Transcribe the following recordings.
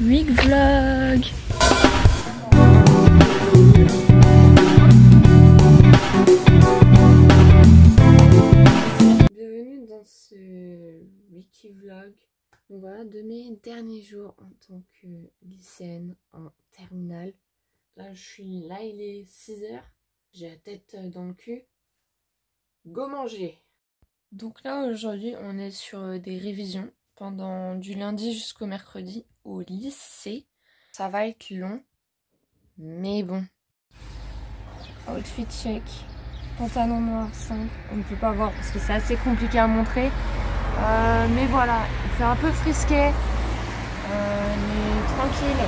Week vlog. Bienvenue dans ce wiki vlog. Donc voilà, de mes derniers jours en tant que lycéenne en terminale. Là, il est 6h. J'ai la tête dans le cul. Go manger! Donc là, aujourd'hui, on est sur des révisions pendant du lundi jusqu'au mercredi au lycée. Ça va être long, mais bon. Outfit check. Pantalon noir simple. On ne peut pas voir parce que c'est assez compliqué à montrer. Mais voilà, il fait un peu frisquet. Mais tranquille.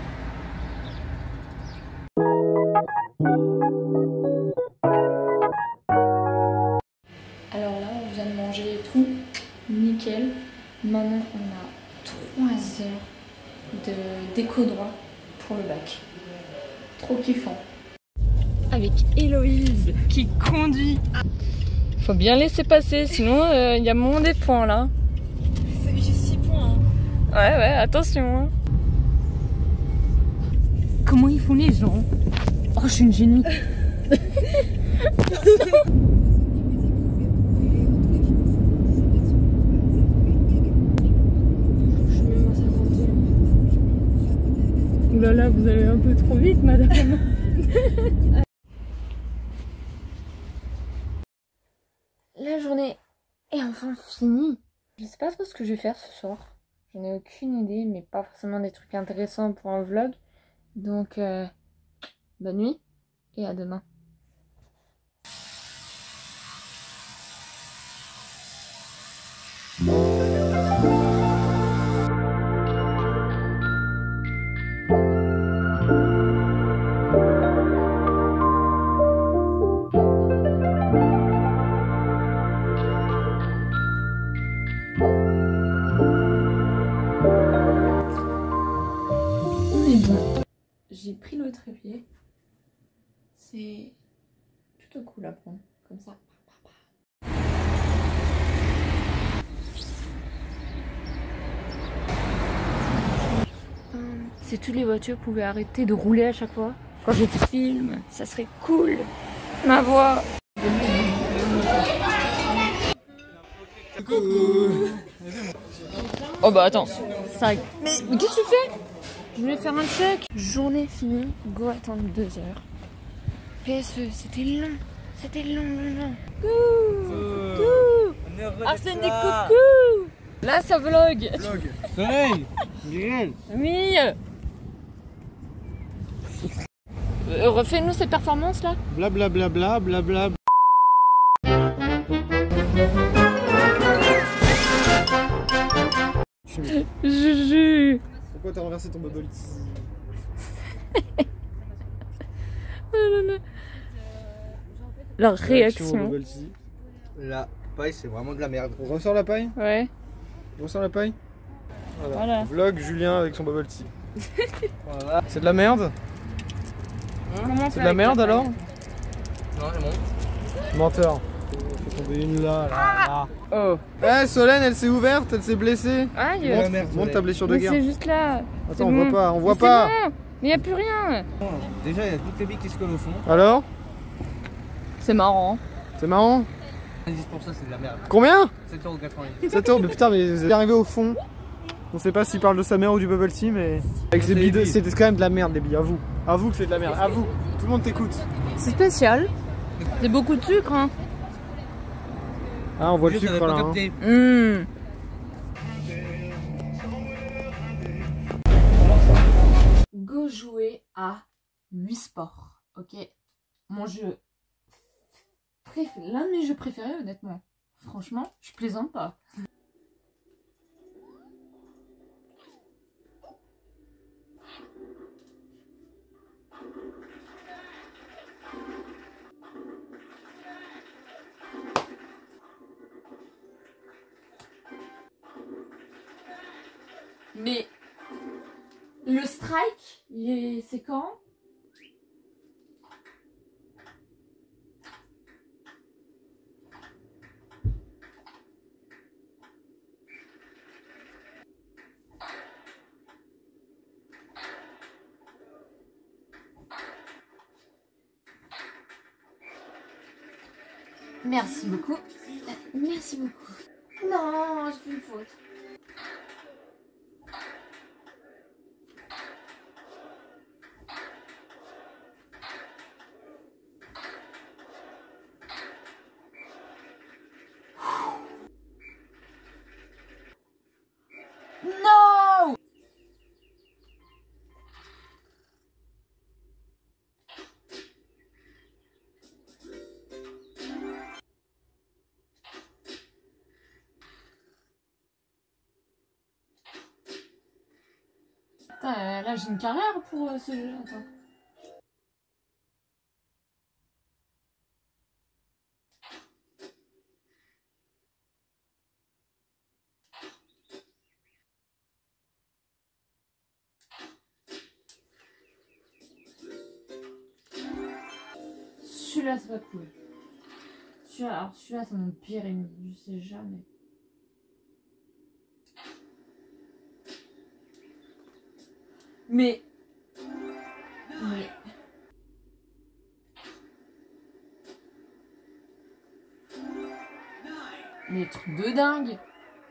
Alors là, on vient de manger et tout. Nickel. Maintenant, on a 3 heures de déco droit pour le bac. Trop kiffant. Avec Héloïse qui conduit. Faut bien laisser passer, sinon il y a moins des points là. J'ai 6 points. Hein. Ouais, attention. Hein. Comment ils font les gens? Oh, je suis une génie. Ouh là là, vous allez un peu trop vite, madame. La journée est enfin finie. Je sais pas trop ce que je vais faire ce soir. J'en ai aucune idée, mais pas forcément des trucs intéressants pour un vlog. Donc, bonne nuit et à demain. Bon, j'ai pris le trépied. C'est plutôt cool à prendre, comme ça. Si toutes les voitures pouvaient arrêter de rouler à chaque fois, quand je filme, ça serait cool. Ma voix. Coucou. Oh bah attends, ça... Mais qu'est-ce que tu fais? Je voulais faire un check. Journée finie, go attendre 2 heures. PSE, c'était long. C'était long. Coucou. Arsène des coucou. Là ça vlog. Soleil. Miguel. Oui. Refais-nous cette performance là. Blablabla, blabla. Juju. Pourquoi t'as renversé ton bubble tea? Leur réaction. La paille, c'est vraiment de la merde. On ressort la paille? Ouais. On ressort la paille? Voilà. Vlog Julien avec son bubble tea. Voilà. C'est de la merde? C'est de la merde alors? Non, c'est bon. Menteur. Faut tomber une là. Oh. Eh, Solène, elle s'est ouverte, elle s'est blessée. Aïe. Montre ta blessure de Mais guerre. c'est juste là. Attends, on bon. voit pas, on voit Mais pas. c'est bon. Mais y a plus rien. Déjà, il y a toutes les billes qui se collent au fond. Alors? C'est marrant. C'est marrant? Indice pour ça, c'est de la merde. Combien? 7,90 €. 7 euros, mais putain, mais vous êtes arrivé au fond. On sait pas s'il parle de sa mère ou du bubble tea, mais avec ces billes, c'était quand même de la merde, les billes. Avoue que c'est de la merde. Avoue. Tout le monde t'écoute. C'est spécial. C'est beaucoup de sucre, hein. Ah, on voit le Juste, sucre t'avais là. pas capté. Go jouer à Wii Sport. Ok. Mon jeu. L'un de mes jeux préférés, honnêtement. Franchement, je plaisante pas. Mais le strike, c'est quand? Merci beaucoup. Merci beaucoup. Non, j'ai fait une faute. Non! Putain, là j'ai une carrière pour ce jeu. Attends. Celui-là c'est pas cool. Celui-là c'est mon pire ennemi, je sais jamais. Mais trucs de dingue.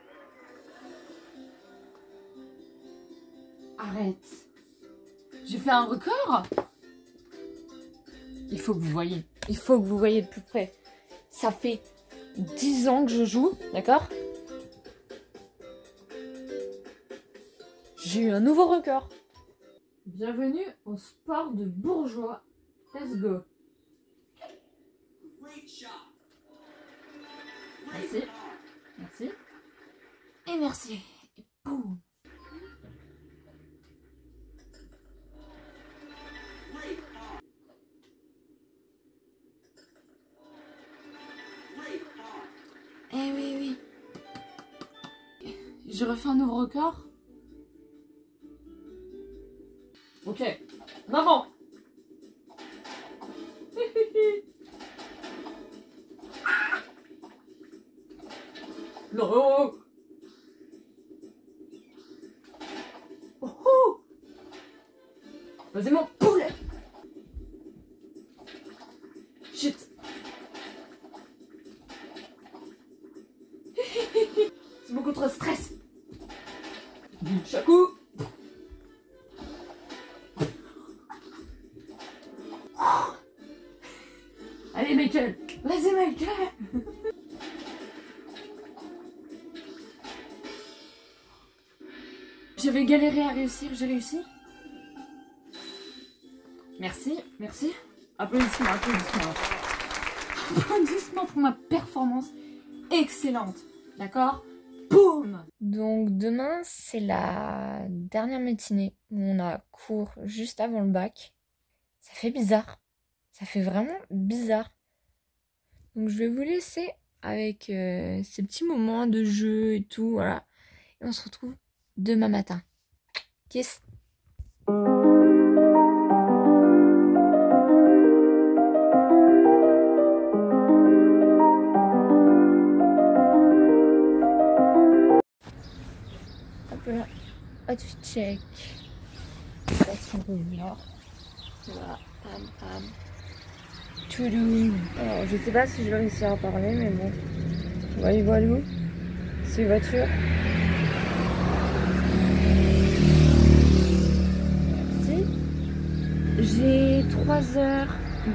Arrête. J'ai fait un record. Il faut que vous voyez. Il faut que vous voyez de plus près. Ça fait 10 ans que je joue, d'accord? J'ai eu un nouveau record. Bienvenue au sport de bourgeois. Let's go. Merci. Merci. Et merci. Et boum. Eh oui, oui. J'ai refait un nouveau record. Ok. Maman. Non. Oh oh. Vas-y mon poulet. Shit. C'est beaucoup trop de stress. Chakou. Allez Michael. Vas-y Michael. J'avais galéré à réussir, j'ai réussi. Merci, merci. Applaudissements, applaudissements. Applaudissements pour ma performance excellente. D'accord? Boum! Donc demain, c'est la dernière matinée où on a cours juste avant le bac. Ça fait bizarre. Ça fait vraiment bizarre. Donc je vais vous laisser avec ces petits moments de jeu et tout, voilà. Et on se retrouve demain matin. Kiss. Hop là, outfit check. Station Rouvillard. Voilà, pam pam. Toudou. Alors je sais pas si je vais réussir à parler, mais bon. Voilà. C'est une voiture. J'ai 3 heures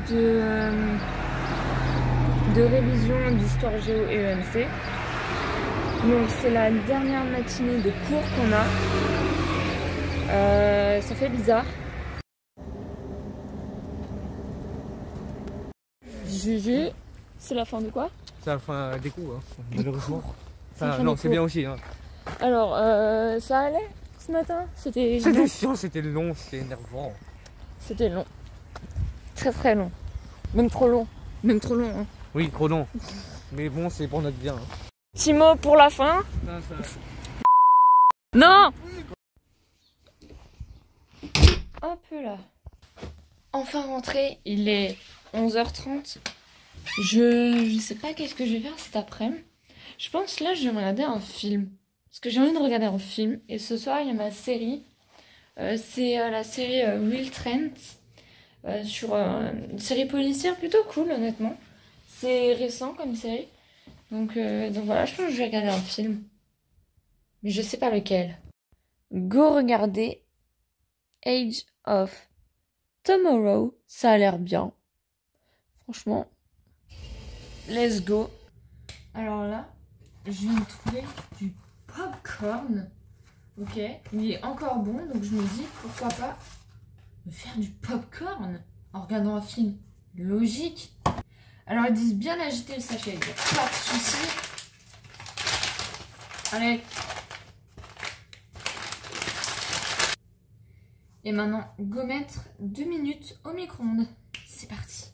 de révision d'histoire géo et EMC. Donc c'est la dernière matinée de cours qu'on a. Ça fait bizarre. GG, c'est la fin de quoi? C'est la fin des cours, hein, malheureusement. Non, c'est bien aussi. Hein. Alors, ça allait ce matin? C'était chiant, c'était long, c'était énervant. C'était long. Très très long. Même trop long. Même trop long. Hein. Oui, trop long. Mais bon, c'est pour notre bien. Hein. Petit mot pour la fin. Non, ça... Non. Un peu là. Enfin rentré, il est 11h30. Je sais pas qu'est-ce que je vais faire cet après-midi. Je pense là je vais regarder un film. Parce que j'ai envie de regarder un film. Et ce soir il y a ma série. C'est la série Will Trent. Sur une série policière plutôt cool honnêtement. C'est récent comme série. Donc voilà, je pense que je vais regarder un film. Mais je sais pas lequel. Go regarder Age of Tomorrow. Ça a l'air bien. Franchement, let's go. Alors là, je viens de trouver du popcorn. Ok, il est encore bon, donc je me dis pourquoi pas me faire du popcorn en regardant un film. Logique. Alors ils disent bien agiter le sachet, il n'y a pas de souci. Allez. Et maintenant, go mettre 2 minutes au micro-ondes. C'est parti.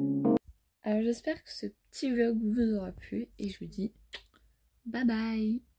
Alors j'espère que ce petit vlog vous aura plu et je vous dis bye bye.